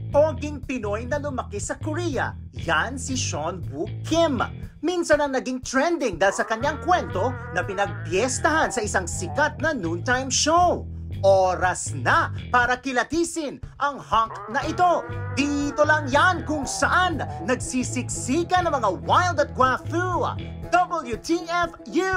Poging Pinoy na lumaki sa Korea, yan si Sean Woo Kim. Minsan ang naging trending dahil sa kanyang kwento na pinagpiestahan sa isang sikat na noontime show. Oras na para kilatisin ang hunk na ito. Dito lang yan kung saan nagsisiksika ng mga wild at guafu. WTFU!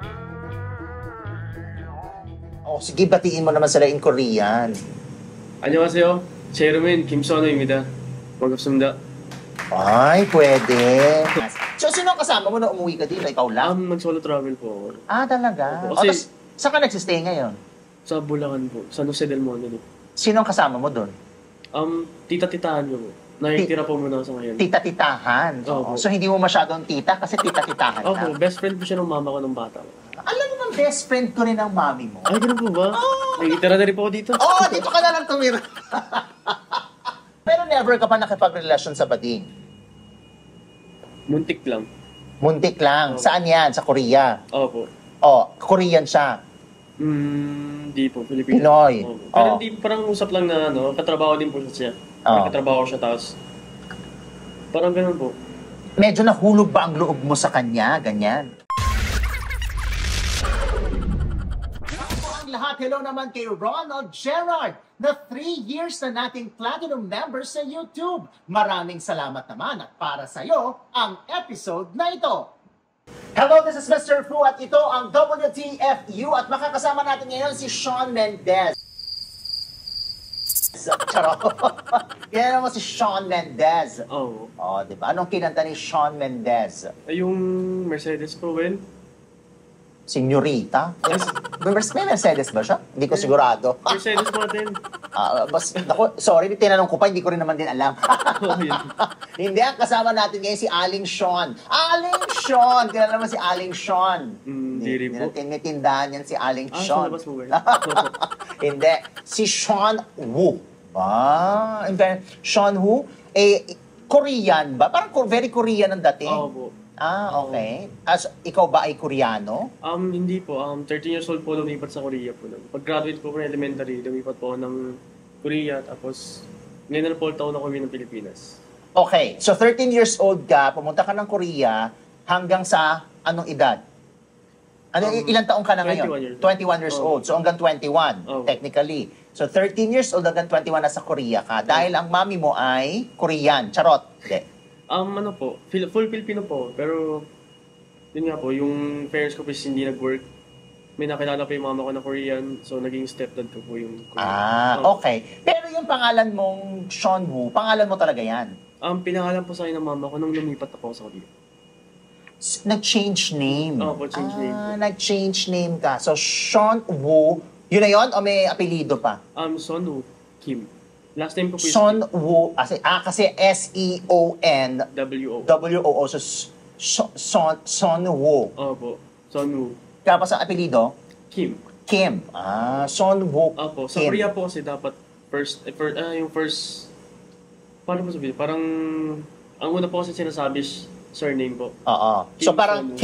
Oh, sige, batiin mo naman sila in Korean. 안녕하세요. 제 이름은 김선우입니다. 반갑습니다. Ay, pwede. So, sino ang kasama mo na umuwi ka dito? Ikaw lang? Mag-solo travel po ako. Ah, talaga? Opo, O, kasi- tas, saan ka nagsistay ngayon? Sa Bulacan po. San Jose del Monte. Sino ang kasama mo doon? Tita-titahan ko po. Nakikitira po muna ako sa ngayon. Tita-titahan. Oo. Opo. So, hindi mo masyadong tita kasi tita-titahan Opo, na. best friend po siya ng mama ko ng bata ko. Alam mo bang best friend ko rin ang mami mo? Ay, ganun po ba? Nakikitira na rin po ako dito. Oo, dito ka na lang tumira. Pero never ka pa nakipagrelasyon sa bading? Muntik lang. Muntik lang. Opo. Saan yan? Sa Korea? Opo. Oh, Korean siya. Hindi po, Filipino. Pinoy. Opo. Pero Oh. hindi, parang usap lang na, katrabaho din po siya. Oh. Katrabaho siya, tapos parang ganun po. Medyo nahulog ba ang loob mo sa kanya? Ganyan. Ang lahat, hello naman kay Ronald Gerard na 3 years na nating Platinum member sa YouTube. Maraming salamat naman at para sa'yo ang episode na ito. Hello, this is Mr. Fu at ito ang WTFU at makakasama natin ngayon si Shawn Mendes. Charot. Yan naman si Shawn Mendes. Oo. Oh, di ba? Anong kinanta ni Shawn Mendes? Ay, yung Mercedes po, well, Senyorita? May Mercedes ba siya? Hindi ko sigurado. Mercedes po natin. Sorry, tinanong ko pa, hindi ko rin naman din alam. Oh, yun. Hindi, ang kasama natin ngayon si Aling Sean. Aling Sean! Kilala naman si Aling Sean. Hindi rin po. Tinitindahan yan si Aling Sa Sean. labas mo ba yun? Hindi, si Sean Woo. In fairness, Sean Woo, Korean ba? Parang very Korean ang dating. Oo po. Okay. As ikaw ba ay Koreano? Hindi po. 13 years old po lumipat sa Korea po. Pag-graduate po ng elementary, lumipat po ako ng Korea. Tapos, ngayon na po taon ako ng Pilipinas. Okay. So, 13 years old ka, pumunta ka ng Korea hanggang sa anong edad? Ilang taong ka na ngayon? 21 21 years years. old. So, hanggang 21, technically. So, 13 years old hanggang 21 na sa Korea ka. Dahil ang mami mo ay Korean. Charot. Hindi. Ano po, full Filipino po. Pero, yun nga po, yung parents ko po hindi nag-work. May nakilala pa yung mama ko na Korean. So, naging stepdad ko po yung Korean. Okay. Pero yung pangalan mong Sean Woo, pangalan mo talaga yan? Pinangalan po sa akin ng mama ko nung lumipat ako sa Korea. Nag-change name? Opo, change name po. Nag-change name ka. So, Sean Woo, yun na yun? O may apelido pa? Sonu Kim. Last name ko po is Sean Woo, kasi S-E-O-N W-O. W-O-O, so Sean Woo. Opo, Sonu Tapos ang apelido? Kim. Kim. Sean Woo Opo, sa Kim. Korea po kasi dapat yung first, paano po sabihin? Parang, ang una po kasi sinasabi surname po. Oo. So Kim parang Son-woo.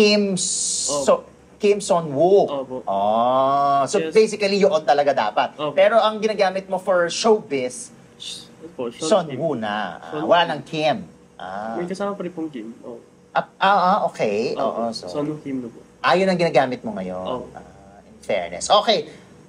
Kim Son Woo. Opo. So Yes. basically yun talaga dapat. Opo. Pero ang ginagamit mo for showbiz, Opo, Son Kim. Woo na. Son Wala ng Kim. May kasama pa rin pong Kim. Oh. Okay. Oo. Opo, Sonu Kim na po. Yun ang ginagamit mo ngayon. Opo. In fairness. Okay.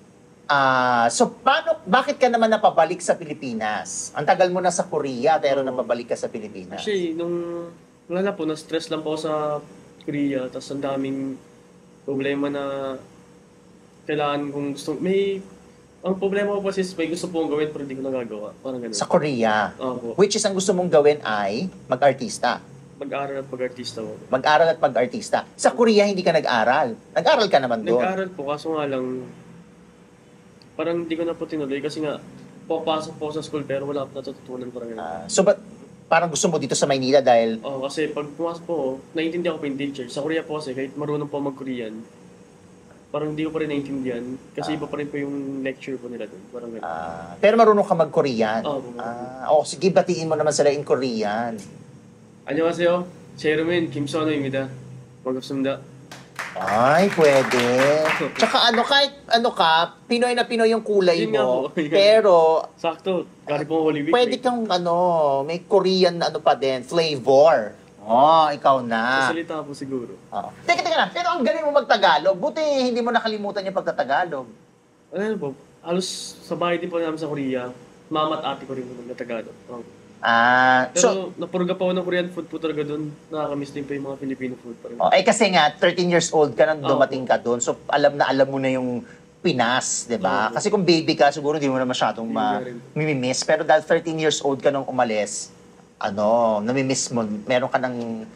So, bakit ka naman napabalik sa Pilipinas? Ang tagal mo na sa Korea, pero napabalik ka sa Pilipinas. Actually, wala na po, na-stress lang po ako sa Korea. Tapos ang daming problema na kailangan kong ang problema ko po is may gusto pong gawin pero hindi ko nagagawa. Parang ganun. Sa Korea. Opo. Which is ang gusto mong gawin ay mag-artista. Mag-aaral at pag-artista ko. Mag-aral at pag-artista. Sa Korea, hindi ka nag-aral. Nag-aral ka naman doon. Nag-aaral po, kaso nga lang, parang hindi ko na po tinuloy kasi nga, papasok po sa school pero wala po natututunan parang ganun. So, parang gusto mo dito sa Maynila dahil... Kasi pag pumasok po, naiintindihan ko po yung teacher. Sa Korea po kasi, kahit marunong po mag-Korean, parang hindi ko pa rin naiintindihan kasi iba pa rin po yung lecture po nila doon. Parang ganun. Pero marunong ka mag-Korean. Oo. Sige, batiin mo naman sila in Korean. 안녕하세요. 제 이름은 김선우입니다. 반갑습니다. Ay, pwede. Tsaka kahit ka, Pinoy na Pinoy yung kulay Yun nga mo. po, yun. Pero, Sakto, galing po Holy Week. pwede kang, may Korean na pa din, flavor. Ikaw na. Sasalita po siguro. Teka lang. Pero ang galing mo magtagalog. Buti hindi mo nakalimutan yung pagtatagalog. Ano po, halos sa bahay din po namin sa Korea, mama at ate ko rin po nagtatagalog. Pero napurga pa ako ng Korean food po talaga doon. Nakakamiss din pa yung mga Filipino food pa rin. Kasi nga, 13 years old ka nang dumating ka doon. So, alam mo na yung Pinas, di ba? Kasi kung baby ka, siguro hindi mo na masyadong mamimiss. Pero dahil 13 years old ka nung umalis, namimiss mo, meron ka ng,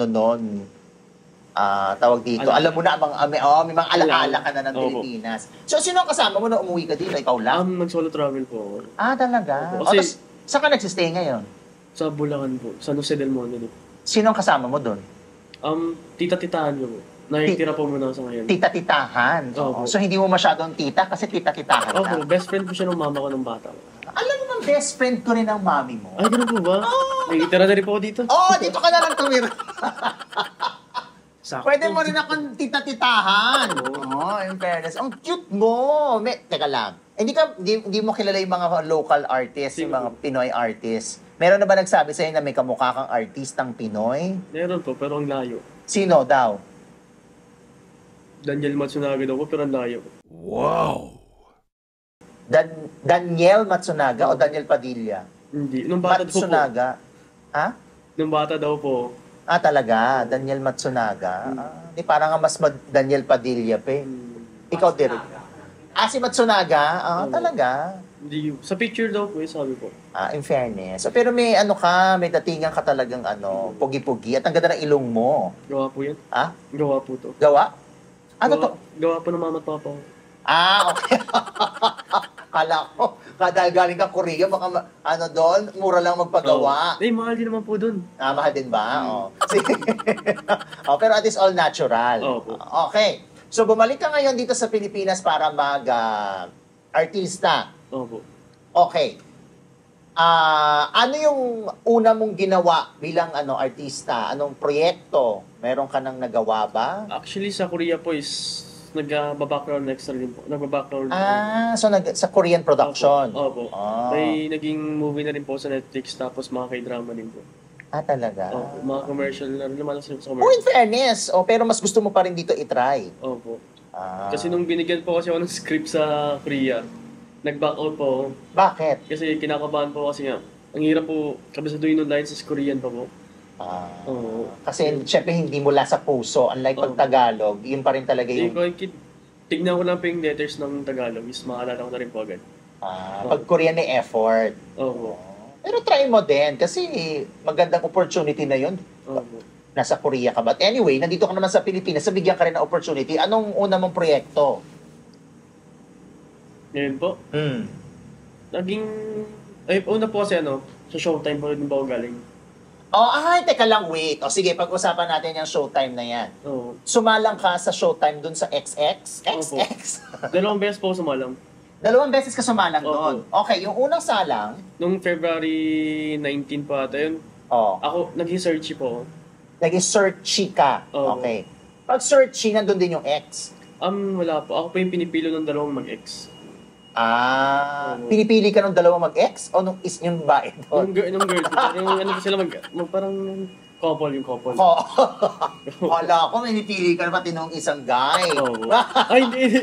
tawag dito. Alam mo na, may mga alaala ka na ng Pilipinas. So, sino ang kasama mo na umuwi ka dito? Ikaw lang? Nag-solo travel po ako. Talaga? Kasi, saan ka nagsistay ngayon? Sa Bulacan po, sa Jose del Monte po. Sino ang kasama mo doon? Tita-titahan ko po. Nakikitira po muna sa ngayon. Tita-titahan? So, hindi mo masyadong tita kasi tita-titahan Opo, best friend po siya ng mama ko ng bata. Alam mo bang best friend ko rin ang mami mo? Ay, ganun po ba? Nakikitira na rin po ako dito. Dito ka na lang tumira. Pwede mo rin akong tita-titahan. In fairness. Ang cute mo. Teka lang. Hindi mo kilala yung mga local artists, yung mga Pinoy artists. Meron na ba nagsabi sa'yo na may kamukha kang artistang Pinoy? Meron po, pero ang layo. Sino daw? Daniel Matsunaga daw po, pero ang layo. Wow! Daniel Matsunaga o Daniel Padilla? Hindi. Nung bata Matsunaga. Po. Nung bata daw po. Talaga? Daniel Matsunaga? Parang nga mas Daniel Padilla pa eh. Ikaw, Derek. Si Matsunaga? Talaga? Hindi. Sa picture daw po, sabi po. In fairness. Pero may may datingan ka talagang pugi-pugi at ang ganda ng ilong mo. Gawa po yan? Gawa po to. Gawa? To? Gawa po ng mama at papa ko. Okay. Kala ko, dahil galing ka Korea, baka doon, mura lang magpagawa. Mahal din naman po doon. Mahal din ba? Pero at least all natural. Okay. So, bumalik ka ngayon dito sa Pilipinas para artista. Opo. Okay. Ano yung una mong ginawa bilang artista? Anong proyekto? Meron ka nang nagawa ba? Actually, sa Korea po is nagba-background extra din po. Nagba-background. So sa Korean production? Opo. May naging movie na rin po sa Netflix tapos mga k-drama din po. Talaga? Opo. Mga commercial na rin naman sa commercial. In fairness. Pero mas gusto mo pa rin dito i-try? Opo. Kasi nung binigyan po kasi ako ng script sa Korea, nag-back out po ako. Bakit? Kasi kinakabahan po kasi nga. Ang hirap po, kabisaduhin ng lines sa Korean pa po. Kasi syempre hindi mula sa puso. Unlike pag Tagalog, yun pa rin talaga yung... Tignan ko lang po yung letters ng Tagalog, is maalala ko na rin po agad. Pag Korean may effort. Pero try mo din, kasi magandang opportunity na yun. Nasa Korea ka. But anyway, nandito ka naman sa Pilipinas, bigyan ka rin ng opportunity. Anong una mong proyekto? Ngayon po? Una po kasi sa Showtime po rin ba ako galing? Teka lang, wait. Sige, pag-usapan natin yung Showtime na yan. Sumalang ka sa Showtime dun sa XX? XX? Dalawang beses po sumalang. Dalawang beses ka sumalang doon? Okay, yung unang salang? Nung February 19 pa ata yun. Ako, nag-searchy po. Nag-searchy ka? Okay. Pag searchy, nandun din yung X? Wala po. Ako pa yung pinipilo ng dalawang mag-X. Pinipili ka ng dalawang mag-ex o nung yung babae doon? Nung girl. Pero sila parang couple yung couple. Wala ko, pinipili ka na pati nung isang guy. Ay, hindi.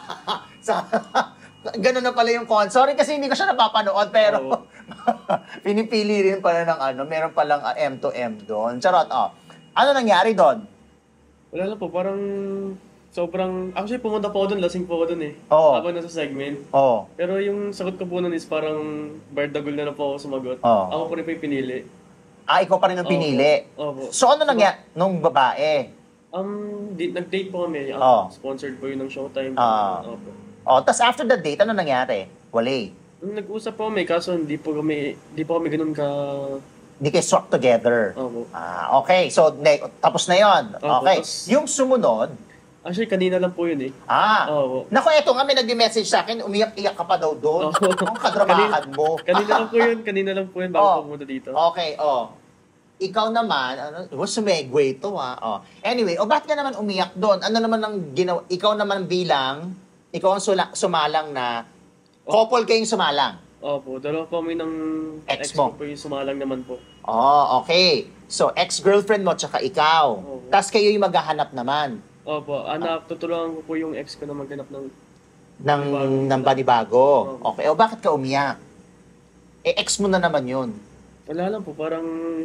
Ganun na pala yung Sorry kasi hindi ko siya napapanood, pero pinipili rin pala ng meron palang M to M doon. Charot, Ano nangyari doon? Wala na po, parang... Actually, pumunta po ako doon, lasing po ako doon eh. Habang nasa segment. Pero yung sagot ko po noon is parang bardagol na po ako sumagot. Ako po rin po yung pinili. Ikaw pa rin ang pinili? So ano nangyari nung babae? Nag-date po kami. Sponsored po yun ng Showtime. Tapos after the date, ano nangyari? Wale? Nag-usap po kami, kaso hindi po kami ganun ka... Hindi kayo swap together? Okay. So, tapos na yon. Okay. Yung sumunod, actually, kanina lang po yun eh. Naku, eto nga, may nag-message sa akin, umiyak-iyak ka pa daw doon. Ang kadramahan mo. Kanina lang po yun bago pumunta dito. Okay, ikaw naman, sumegway ito Oh. Anyway, bakit ka naman umiyak doon? Ano naman ang ginawa? Ikaw naman ikaw ang sumalang na, couple kayong sumalang. Opo, dalawa po kami ng Ex ex mo. ko po yung sumalang naman po. Okay. So, ex-girlfriend mo tsaka ikaw. Oo. Tapos kayo yung maghahanap naman Opo, tutulungan ko po yung ex ko na maghanap ng... ng banibago. Oo. Okay. Bakit ka umiyak? Ex mo na naman yun. Wala lang po, parang...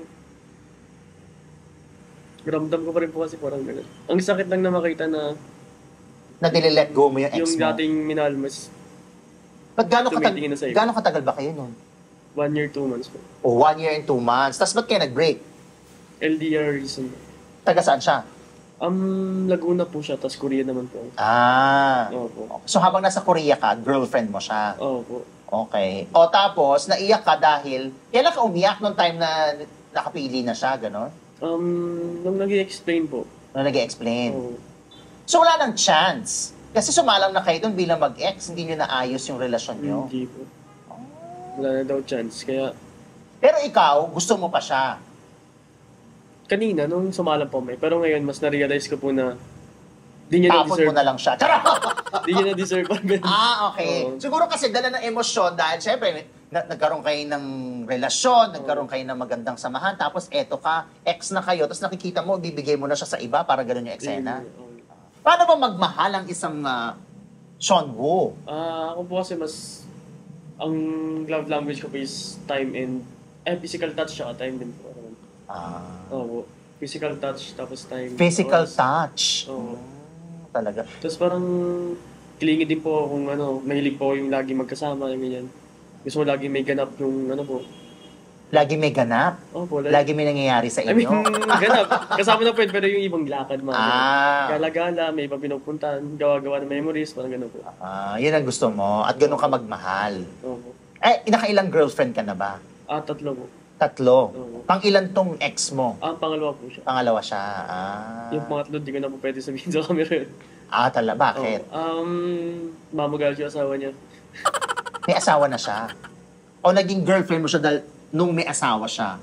Ramdam ko pa rin po kasi parang gano'n. Ang sakit lang na makita na Na let go mo yung ex yung mo. dating minahal mas Ba't tumitingin na sa iba. gano'ng katagal ba kayo nun? 1 year, 2 months po. 1 year and 2 months. Tapos ba't kayo nag-break? LDR reason. Taga saan siya? Laguna po siya, tapos Korea naman po. So Opo. habang nasa Korea ka, girlfriend mo siya. Opo. Okay. Tapos, naiyak ka dahil, kailan ka umiyak nung time na nakapili na siya, gano'n? Nung nag-i-explain po. Nung nag-explain. Oo. So wala nang chance. Kasi sumalang na kayo doon bilang mag-ex, hindi nyo naayos yung relasyon nyo. Hindi po. Wala na daw chance. Kaya, Pero ikaw, gusto mo pa siya. kanina, nung sumalang po may, pero ngayon, mas na-realize ko po na di niya Tapon mo na-deserve. na lang siya. Charot! Di niya na-deserve. Parang ganun. Okay. Oo. Siguro kasi dala ng emosyon dahil syempre, nagkaroon kayo ng relasyon, nagkaroon kayo ng magandang samahan, tapos eto ka, ex na kayo, tapos nakikita mo, bibigay mo na siya sa iba para gano'n yung eksena. Oo. Paano ba magmahal ang isang Sean Woo? Ako po kasi ang love language ko po is time and, physical touch siya, time din po. Oo. Physical touch, tapos time. Physical Tapos, touch. Oo. Talaga. Tapos parang, kilingi din po kung mahilig po yung lagi magkasama, yung ganyan. Gusto mo lagi may ganap yung po. Lagi may ganap. Opo, Lagi may nangyayari sa I mean, inyo. ganap. Kasama na po yun, pero yung ibang lakad, mga gala-gala, may iba pinupuntahan, gawa-gawa ng memories, parang gano'n po. Yun ang gusto mo. At ganun ka magmahal. Opo. Nakailang girlfriend ka na ba? 3 po. 3. Oo. Pang-ilan tong ex mo? Pangalawa po siya. Pangalawa siya. Yung pangatlo, di ko na po pwede sabihin sa camera yun. Bakit? Mamugal siya asawa niya. May asawa na siya? O naging girlfriend mo siya dahil nung may asawa siya?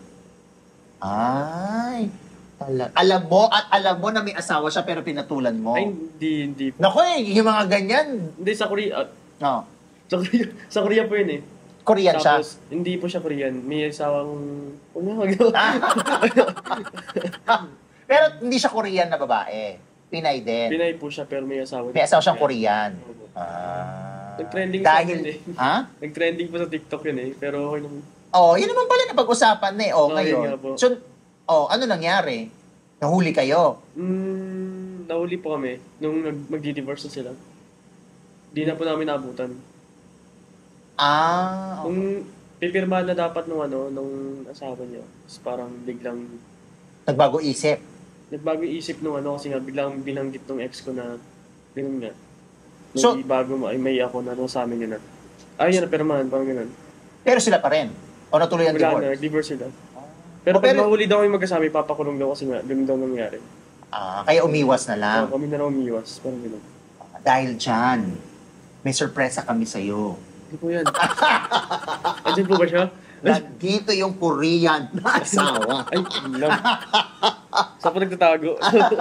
Alam mo na may asawa siya pero pinatulan mo? Ay, hindi po. Naku yung mga ganyan. Hindi, sa Korea. No. Sa Korea po yun eh. Korean siya? Tapos, hindi po siya Korean. May asawang... Pero hindi siya Korean na babae. Pinay din. Pinay po siya, pero may asawa. May asawa siyang Korean. Nag-trending dahil, sa yun eh. Ha? Nag-trending po sa TikTok yun eh. Pero okay naman. Yun naman pala na pag-usapan na eh. Ngayon. Yun nga po. So, ano nangyari? Nahuli kayo? Nahuli po kami nung mag-divorce na sila. Di na po namin naabutan. Okay. Nung pipirmahan na dapat nung asawa niya. Tapos parang biglang Nagbago isip? nagbago yung isip nung kasi nga biglang binanggit nung ex ko na ganun nga. So- Bago may ako na sa amin yun na. Ayun na, pirmahan, parang ganun. Pero sila pa rin? O natuloy ang Wala divorce? na, nag-divorce sila. Pero pag mahuli daw kami magkasama, ipapakulong daw kasi nga, ganun daw nangyari. Kaya umiwas na lang. Kami na raw umiwas, parang ganun. Dahil dyan, may sorpresa kami sa'yo. Hindi po yan. Andiyan po ba siya? Nandito yung Korean na asawa. Ay, alam. Saan po nagtatago?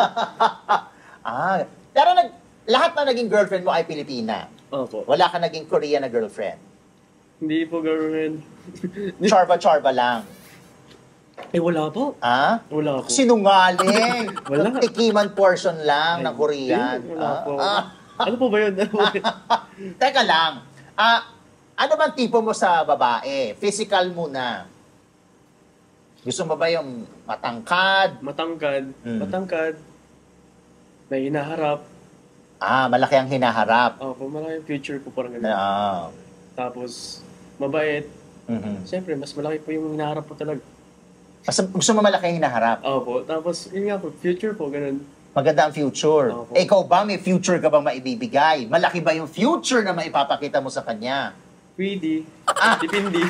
Pero lahat na naging girlfriend mo ay Pilipina. Opo. Wala ka naging Korean na girlfriend. Hindi po, girlfriend. Chorba-chorba lang. Wala po. Wala po. Sinungaling. Wala. Tikiman portion lang ng Korean. Wala po. Ano po ba yun? Teka lang. Ano bang tipo mo sa babae? Physical muna. Gusto mo ba yung matangkad? Matangkad. Mm. Matangkad. May hinaharap. Malaki ang hinaharap. Opo, malaki yung future po parang ganun. Tapos, mabait. Siyempre, mas malaki po yung hinaharap po talaga. Gusto mo malaki ang hinaharap? Opo. Tapos, yun nga po, future po, ganun. Maganda ang future. Opo. Ikaw ba, may future ka bang maibibigay? Malaki ba yung future na maipapakita mo sa kanya? Pwede. Dipindi.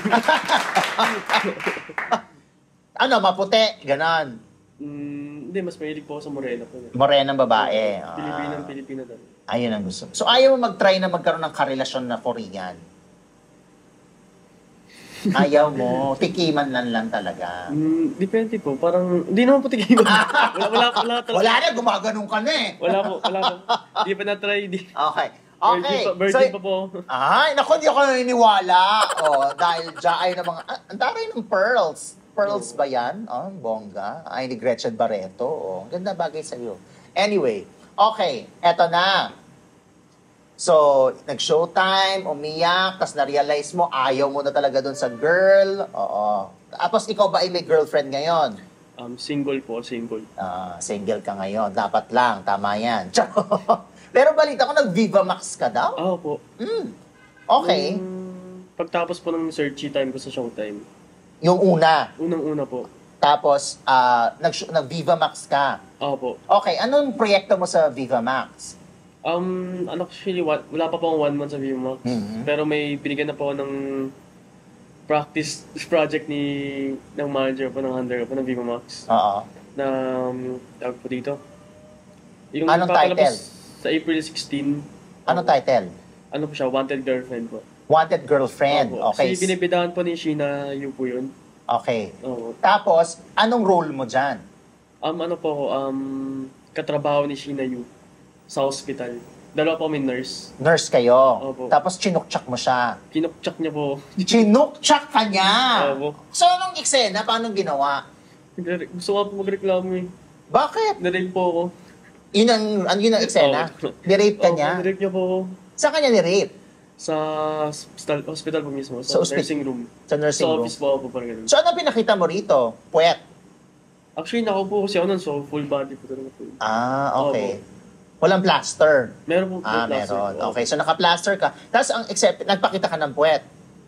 Maputi? Ganon. Hindi, mas mahilig po ako sa morena po. Morenang babae. Pilipina talaga. Ayun ang gusto. So, ayaw mo mag-try na magkaroon ng karelasyon na Korean? Ayaw mo. Tikiman lang talaga. Depende po. Parang, hindi naman po tigilan. Wala talaga. Wala na, gumaganong ka na eh. Wala po. Hindi pa na-try. Okay. Okay. Virgin pa po. Ay, naku, hindi ako naniniwala. Dahil dyan ay ng mga, ang taray ng pearls. Pearls ba yan? Bongga. Ay, ni Gretchen Barreto. Ganda bagay sa'yo. Anyway, okay, eto na. So, nag-showtime, umiyak, tapos na-realize mo, ayaw mo na talaga dun sa girl. Oo. Tapos ikaw ba ay may girlfriend ngayon? Single po, single. Single ka ngayon. Dapat lang, tama yan. Pero balita ko, nag-Viva Max ka daw? Oo po. Okay. Pagtapos po ng searchy time ko sa Showtime. Yung una. Unang-una po. Tapos, nag-Viva Max ka. Oo po. Okay, anong proyekto mo sa Viva Max? Actually, wala pa po akong 1 month sa VMAX. Pero may binigyan na po ako ng practice project ng manager po, ng handler po ng VMAX. Oo. Na, tawag po dito. Yung Anong title? Sa April 16. Anong title? Ano po siya? Wanted Girlfriend po. Wanted Girlfriend. Opo. Okay. Kasi binibidahan po ni Sheena Yu po yun. Okay. Oo. Tapos, anong role mo dyan? Ano po ako, katrabaho ni Sheena Yu sa hospital. Dalawa po kami nurse. Nurse kayo. Opo. Tapos chinukchak mo siya. Kinukchak niya po. Chinukchak ka niya! Opo. So, anong eksena? Paano ginawa? Gusto ko po magreklamo eh. Bakit? Na-rape po ako. Yun ang eksena? Oo. Ni-rape ka Opo, niya? na-rape niya po ako. Saan kanya ni-rape? Sa hospital po mismo. Sa Sa nursing room. Sa nursing Sa room. office po ako po parang ganun. So, anong pinakita mo rito? Puwet? Actually, nakaupo kasi ako nun, so full body po talaga po. Okay. Walang plaster? Meron po plaster. Meron. Opo. Okay, so naka-plaster ka. Tapos, nagpakita ka ng puwet.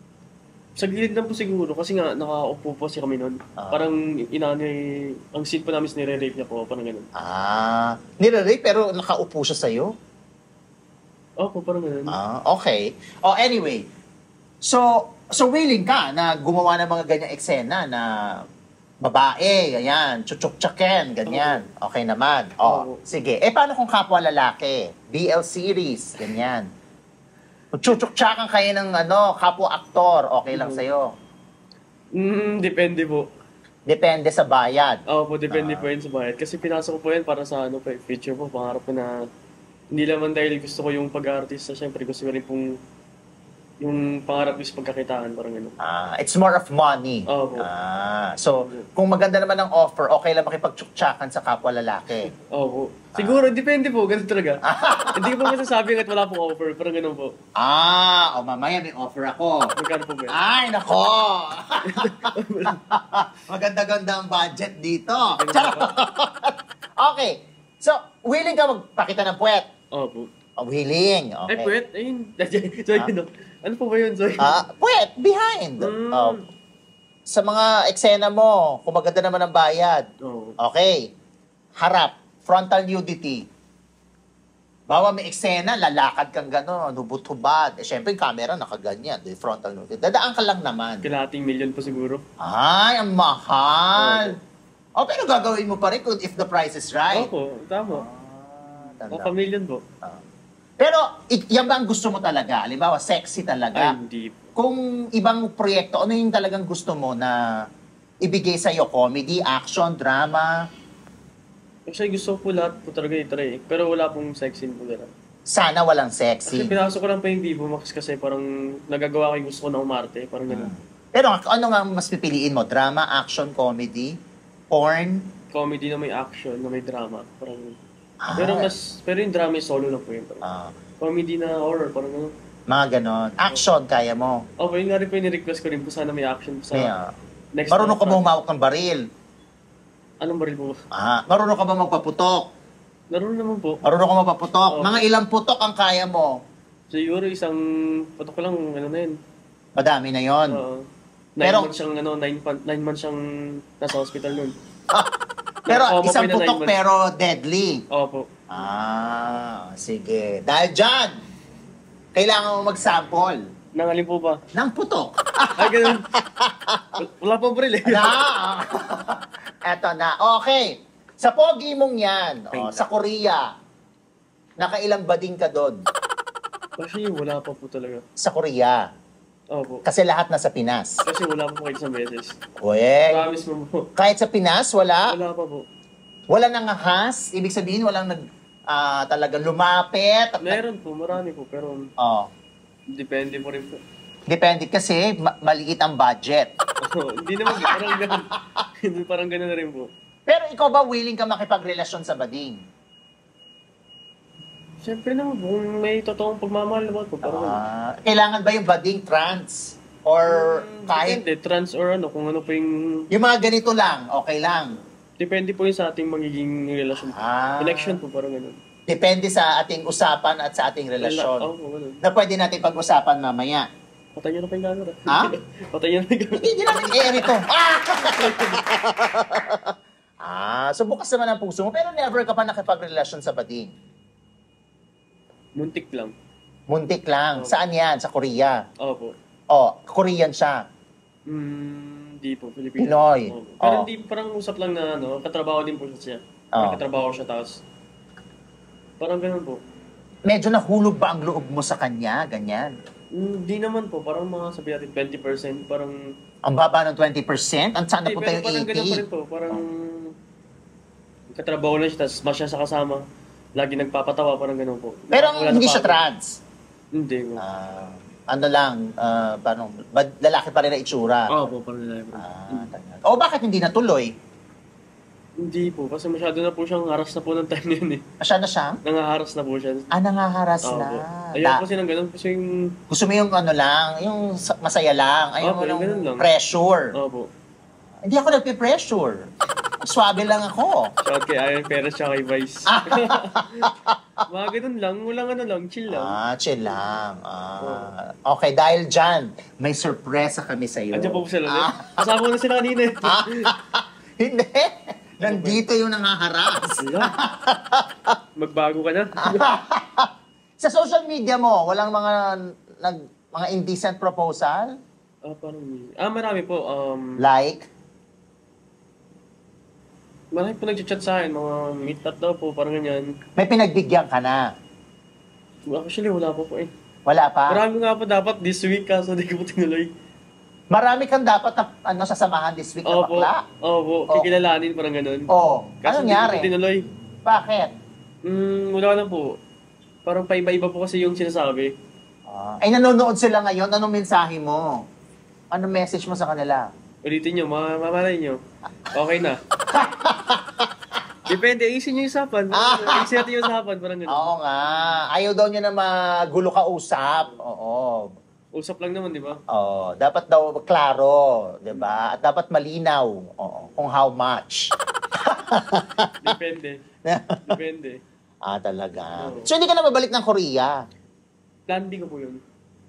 Sa gilid lang po siguro kasi nga nakaupo po kasi kami nun. Parang ang scene po namin is nire-rape niya po, parang ganun. Nire-rape pero nakaupo siya sa'yo? Opo, parang ganun. Okay. Anyway. So willing ka na gumawa ng mga ganyang eksena na babae, ganyan, chuchuk-chaken, ganyan. Okay naman. Sige. Paano kung kapwa lalaki? BL series, ganyan. Chuchuk-chakan kayo ng kapwa aktor, okay lang sa'yo? Depende po. Depende sa bayad. Opo, depende po yun sa bayad. Kasi pinasok ko po yan para sa future po. Pangarap ko na hindi naman dahil gusto ko yung pag-artista. Siyempre gusto ko rin pong yung pangarap ko sa pagkakitaan, parang gano'n. It's more of money. Opo. So, kung maganda naman ang offer, okay lang makipagtsuktsakan sa kapwa lalaki. Opo. Siguro, depende po. Ganun talaga. Hindi ko po masasabi at wala pong offer. Parang gano'n po. Mamaya may offer ako. Magkano po ba? Ay, nako! Maganda-ganda ang budget dito. Okay. So, willing ka magpakita ng puwet? Opo. Willing. Okay. Puwet? Ayun. So, yun. Ano po ba yun? So, puwet, behind. Sa mga eksena mo, kung maganda naman ang bayad. Okay. Harap. Frontal nudity. Bawa may eksena, lalakad kang gano'n, hubot-hubad. Siyempre, yung camera nakaganyan. Frontal nudity. Dadaan ka lang naman. kalahating milyon po siguro. Ay, ang mahal. Pero gagawin mo pa rin if the price is right. Opo, tama. Tanda. O, kamilyon po. Pero, yan ba ang gusto mo talaga? Halimbawa, sexy talaga. Ay, hindi po. Kung ibang proyekto, ano yung talagang gusto mo na ibigay sa'yo? Comedy, action, drama? Actually, gusto ko po lahat po talaga i-try. Pero wala pong sexy po talaga. Sana walang Kasi sexy. pinasok ko lang pa yung Vivo Max kasi parang nagagawa ko yung gusto ko na umarte. Parang gano'n. Pero ano nga mas pipiliin mo? Drama, action, comedy, porn? Comedy na may action, na may drama. Parang pero yung drama yung solo lang po yun. Comedy na horror, parang gano'n. Mga ganon. Action, kaya mo. Okay, yun nga rin po yung request ko rin po sana may action sa next Marunong ka month. ba humawak ng baril? Anong baril po? Marunong ka ba magpaputok? Laro naman po. Marunong ka magpaputok? Mga ilang putok ang kaya mo? Siguro isang patok lang, ano na yun. Madami na yon. 9 Pero- months siyang, 9 months siyang nasa hospital nun. Pero Nakakoma isang po yun na 9 putok months. pero deadly. Opo. Sige. Dahil dyan, kailangan mo mag-sample Nangalin po ba? ng putok. Ay, ganun. Wala pa baril eh. Eto na. Okay. Sa pogi mong yan, sa Korea, nakailang bading ka doon? Actually, wala pa po talaga. Sa Korea. Opo. Kasi lahat nasa Pinas. Kasi wala pa po kayo sa beses. Uy, Promise mo po. kahit sa Pinas, wala? Wala pa po. Wala nang ahas? Ibig sabihin, walang talagang lumapit? Meron po, marami po. Pero Oh. depende po rin po. Depende kasi maliit ang budget. Hindi naman, parang ganun. Parang ganun na rin po. Pero ikaw ba willing ka makipagrelasyon sa bading? Siyempre naman, kung may totoong pagmamahal naman po. Parang Kailangan ba yung bading trans? Or kahit depende, trans or ano, kung ano po yung... yung mga ganito lang, okay lang? Depende po yun sa ating magiging relasyon. Connection po, parang ganun. Depende sa ating usapan at sa ating relasyon. Oo, ganun. Na pwede natin pag-usapan mamaya. Patay nyo na pa yung camera. Ha? Patay nyo na yung camera. Hindi namin i-air ito. So bukas naman ang puso mo, pero never ka pa nakipagrelasyon sa bading. Muntik lang. Muntik lang. Saan yan? Sa Korea. Opo. Korean siya. Hindi po, Filipino. Pinoy. Opo. Pero hindi, parang usap lang na ano, katrabaho din po siya. Katrabaho siya, tapos parang ganun po. Medyo nahulog ba ang loob mo sa kanya? Ganyan. Hindi naman po, parang mga sabi natin 20%, parang... Ang baba ng 20%? Ang saan na punta yung parang ganun pa rin 80%? po, parang... Katrabaho lang siya, tapos mas siya sa kasama. Lagi nagpapatawa, parang ganun po. Pero Wala hindi na siya pa- trans. Hindi po. Ano lang, parang, lalaki pa rin na itsura. Oo po, parang nila po. Bakit hindi natuloy? Hindi po, kasi masyado na po siyang haras na po ng time na yun eh. Asya na siya? Nangaharas na po siya. Nangaharas Oo na. po. Ayaw kasi ng ganun, kasi yung... Gusto mo yung ano lang, yung masaya lang. Ayaw mo Opo, yung ganun ng lang. pressure. Oo po. Hindi ako nagpe-pressure. Swabe lang ako. Shout kay Iron Perez siya kay Vice. Mga ganun lang, walang ano lang, chill lang. Chill lang. Okay, dahil dyan, may sorpresa kami sa'yo. Andiyan po sila ulit. Kasama ko na sila kanina eh. Hindi. Nandito yung nangaharas. Wala. Magbago ka na. Sa social media mo, walang mga indecent proposal? Parang... marami po. Like? Marami po nag-chat sa akin, mga meet up daw po, parang ganyan. May pinagbigyan ka na? Actually, wala po eh. Wala pa? Marami nga po dapat this week, kaso di ko po tinuloy. Marami kang dapat na sasamahan this week na bakla? Opo, kikilalanin, parang ganun. Ano Kaso nangyari? di ko tinuloy. Bakit? Wala na po. Parang paiba-iba po kasi yung sinasabi. Ay, nanonood sila ngayon. Anong mensahe mo? Anong message mo sa kanila? Ulitin nyo, mamalay nyo. Okay na. Depende, isin nyo yung usapan. Isin natin yung usapan, parang gano'n. Oo nga. Ayaw daw niya na magulo ka usap. Oo. Usap lang naman, di ba? Dapat daw klaro, di ba? At dapat malinaw. Kung how much. Depende. Talaga. So, hindi ka na babalik ng Korea? Plan B ko po yun.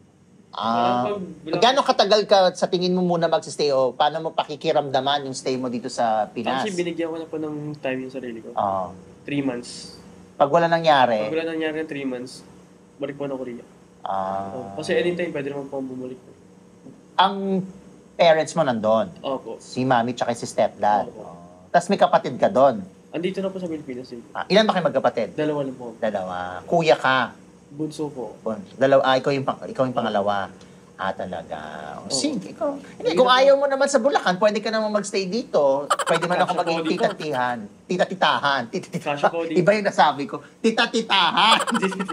Gaano katagal ka sa tingin mo muna magsistay o paano mo pakikiramdaman yung stay mo dito sa Pinas? Kasi binigyan ko na po ng time yung sarili ko. 3 months. Pag wala nangyari? Pag wala nangyari ng 3 months, balik po na Korea. Kasi anytime, pwede naman po akong bumalik. Ang parents mo nandun? Opo. Si mami tsaka si stepdad? Opo. Tapos may kapatid ka doon? Andito na po sa Pilipinas. Ilan ba kayo magkapatid? 2 lang po. 2. Kuya ka? Bunso po. Ikaw yung pangalawa. Talaga. Sige, ikaw. Hindi, kung ayaw mo naman sa Bulacan, pwede ka naman magstay dito. Pwede man ako maging tita-tihan. Tita-titahan. Kasya po dito. Iba yung nasabi ko. Tita-titahan.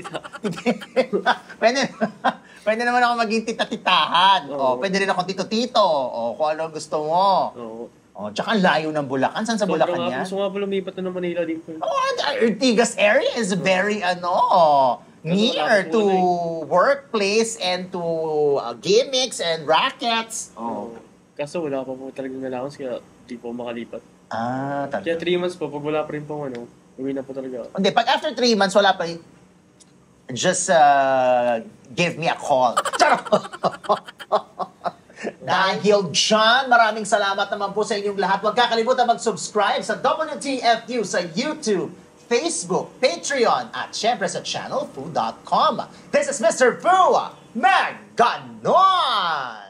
Pwede naman ako maging tita-titahan. Pwede rin ako tito-tito. Kung ano gusto mo. Tsaka ang layo ng Bulacan. Saan sa Bulacan yan? Gusto nga po lumipat na ng Manila din po. Ortigas area is very, near to workplace and to gimmicks and rackets. Kaso wala pa po talagang allowance, kaya di po makalipat. Talaga. Kaya 3 months po, pag wala pa rin po uwi na po talaga. Hindi, pag after 3 months, wala pa just give me a call. Charot! Dahil dyan, maraming salamat naman po sa inyong lahat. Huwag kakalimutan mag-subscribe sa WTFU sa YouTube, Facebook, Patreon, at syempre sa channelfu.com. This is Mr. Fu Maganon!